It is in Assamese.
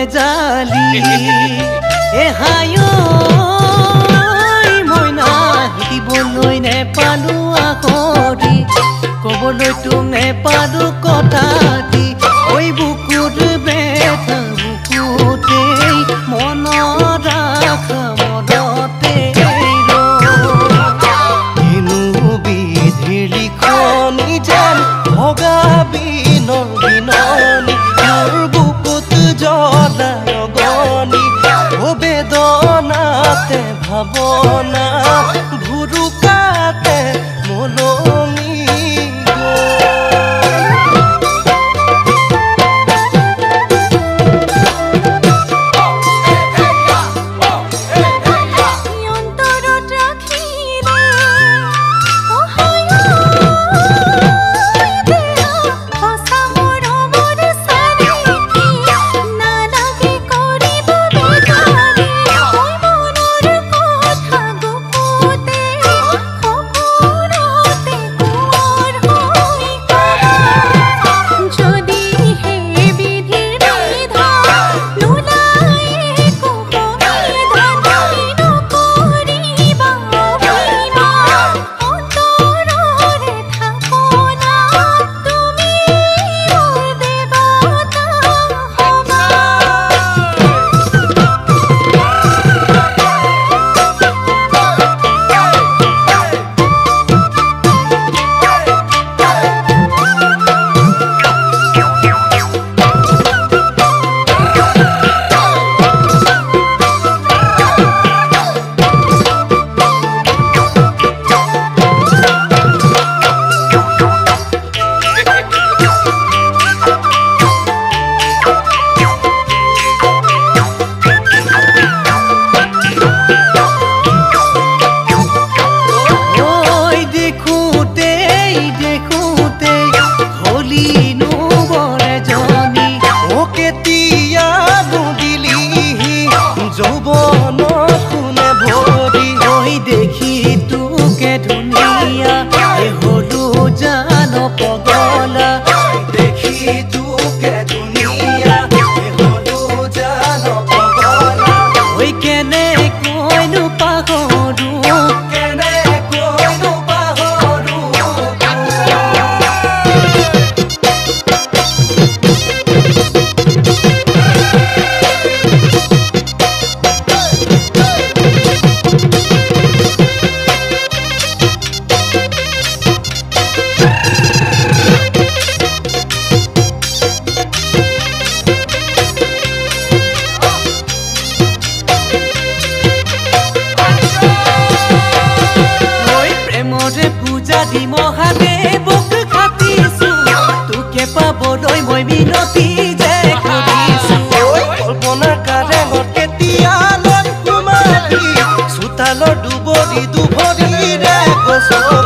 জালি এহায় মইনা দিবলৈ নেপালো আকৰি কবলৈ তোক নেপালো কথা দি ঐ বুকুৰ বেথা বুকুতেই মনত ৰাখ মনতে কিনো বিধিৰ লিখনি যেন ভগা বিনৰ বিননি মোৰ বুকুত জ্বলা ৰগনি ও বেদনাতে ভাৱনা ভুৰুকাতে মলমি মহাদেৱক খাটিছো তোকে পাবলৈ মই মিনতি যে কৰিছো কল্পনাৰ কাৰেঙত কেতিয়ালৈ সোমাবি চোতালৰ দুবৰি দুভৰিৰে গছৰ